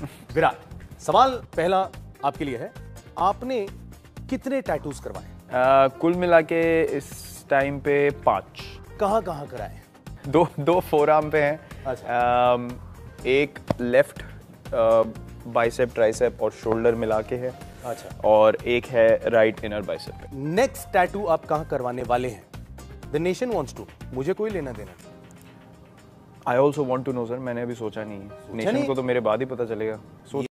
विराट, सवाल पहला आपके लिए है, आपने कितने टैटूज करवाए? कुल मिला के इस टाइम पे 5। कहाँ कहाँ कराए? दो फोरआर्म पे हैं। अच्छा। एक लेफ्ट बाइसेप ट्राइसेप और शोल्डर मिला के है। अच्छा। और एक है राइट इनर बाइसेप पे। नेक्स्ट टैटू आप कहाँ करवाने वाले हैं? द नेशन वॉन्ट्स टू, मुझे कोई लेना देना। I also want to know sir, मैंने अभी सोचा नहीं है। नेशन को तो मेरे बाद ही पता चलेगा।